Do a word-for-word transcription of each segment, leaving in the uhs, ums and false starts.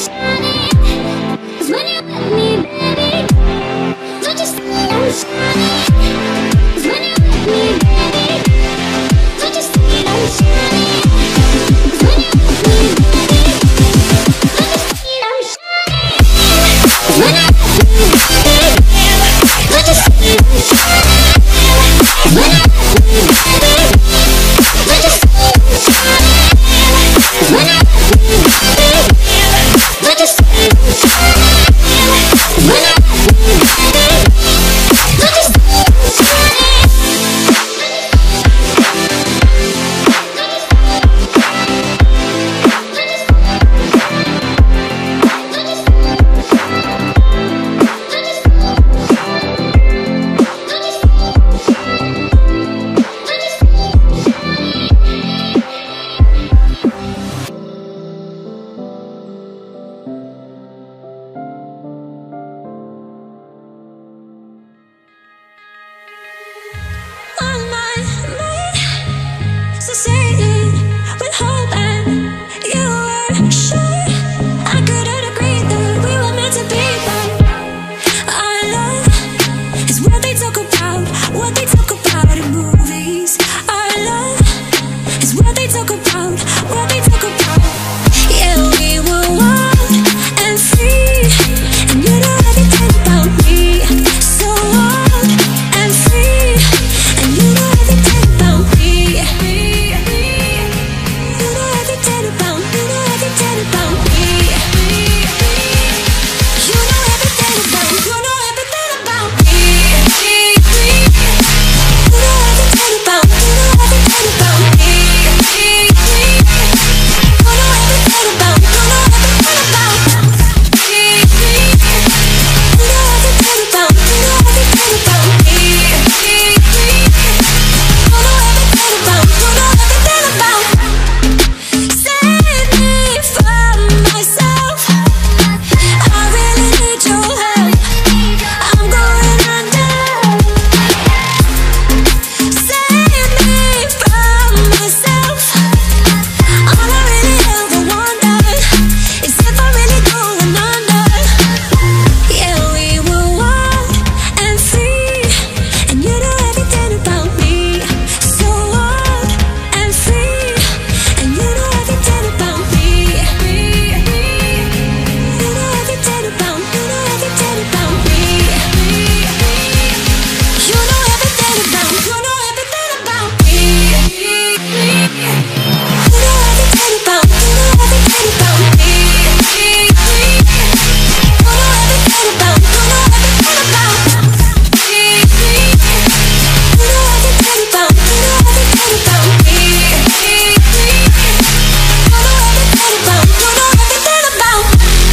shining. 'Cause when you're with me, baby, don't you see I'm shining? 'Cause when you're with me, baby, don't you see I'm shining? 'Cause when you're with me, baby, don't you see I'm shining? 'Cause when you're with me, baby, don't you see I'm shining? 'Cause when you're with me, baby, don't you see I'm shining? 'Cause when you're with me, baby, don't you see I'm shining? 'Cause when you're with me, baby, don't you see I'm shining? On my mind, succeeded with hope, and you were sure I couldn't agree that we were meant to be. But our love is what they talk about, what they talk about in movies. Our love is what they talk about, what they talk about. Yeah, we were wild and free, and you know everything about me. So wild and free, and you know everything about me. You know everything about, you know everything about me. You know everything about, you know everything about me. You know everything about, you know everything about me. You know everything about, you know everything about me. You know everything about, you know everything about me. You know everything about, you know everything about. Save me from myself. I really need your help. I'm going under. Save me from myself. All I really ever wondered is if I'm really going under. Yeah, we were wild and free, and you know everything about me. So wild and free, and you know everything about me. You know everything about, you know everything about me. You know everything about, you know everything about me. You know everything about, you know everything about me. You know everything about, you know everything about. You know everything about, you know everything about me. You know everything about, you know everything about.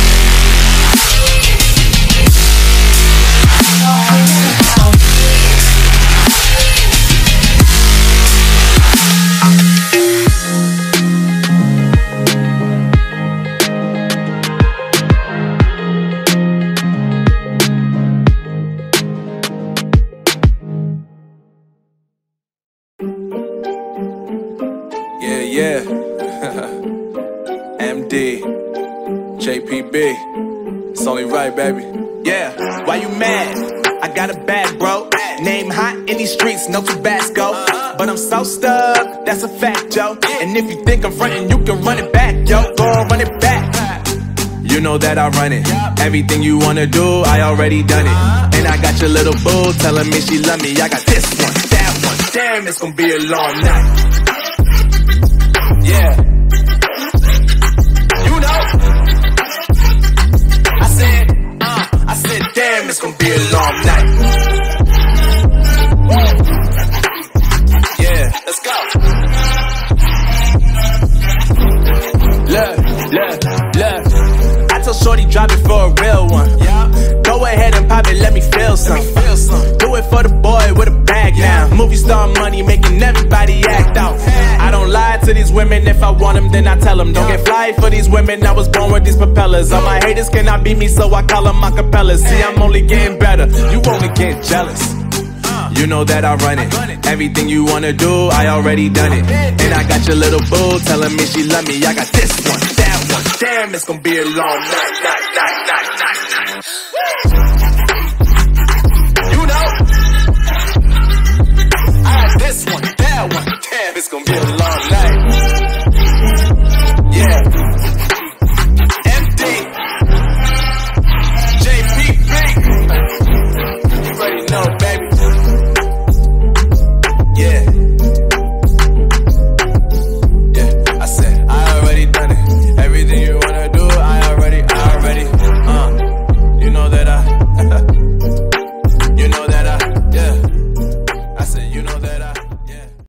Yeah, yeah. M D, J P B. It's only right, baby. Yeah, why you mad? I got a bag, bro. Name hot in these streets, no Tabasco. But I'm so stuck, that's a fact, yo. And if you think I'm frontin', you can run it back, yo. Go on, run it back. You know that I run it. Everything you wanna do, I already done it. And I got your little boo telling me she love me. I got this one, that one. Damn, it's gonna be a long night. Yeah. You know. I said, uh, I said, damn, it's gonna be a long night. Yeah, let's go. Look, look, look. I told Shorty drop it for a real one. Go ahead and pop it, let me feel some. Do it for the boy with a bag now. Movie star money making everybody act out. I don't lie to these women, if I want them then I tell them. Don't get fly for these women, I was born with these propellers. All my haters cannot beat me, so I call them acapellas. See, I'm only getting better, you only get jealous. You know that I run it. Everything you wanna do, I already done it. And I got your little boo telling me she love me. I got this one, that one. one. Damn, it's gonna be a long night, night, night, night, night, night. You know, I had this one, that one. Damn, it's gonna be a long